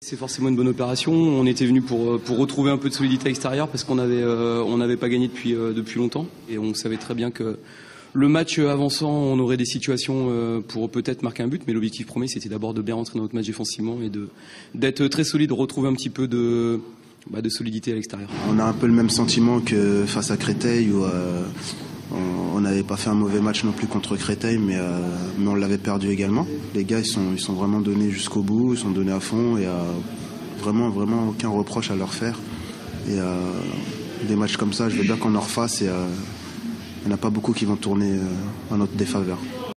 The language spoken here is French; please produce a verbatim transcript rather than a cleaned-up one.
C'est forcément une bonne opération. On était venu pour, pour retrouver un peu de solidité extérieure parce qu'on avait, euh, on n'avait pas gagné depuis, euh, depuis longtemps. Et on savait très bien que le match avançant, on aurait des situations euh, pour peut-être marquer un but. Mais l'objectif premier, c'était d'abord de bien rentrer dans notre match défensivement et de, d'être très solide, de retrouver un petit peu de, bah, de solidité à l'extérieur. On a un peu le même sentiment que face à Créteil où euh, on n'avait pas fait un mauvais match non plus contre Créteil, mais, euh, mais on l'avait perdu également. Les gars, ils sont, ils sont vraiment donnés jusqu'au bout, ils sont donnés à fond et euh, vraiment, vraiment aucun reproche à leur faire. Et euh, des matchs comme ça, je veux bien qu'on en refasse et euh, il n'y en a pas beaucoup qui vont tourner euh, en notre défaveur.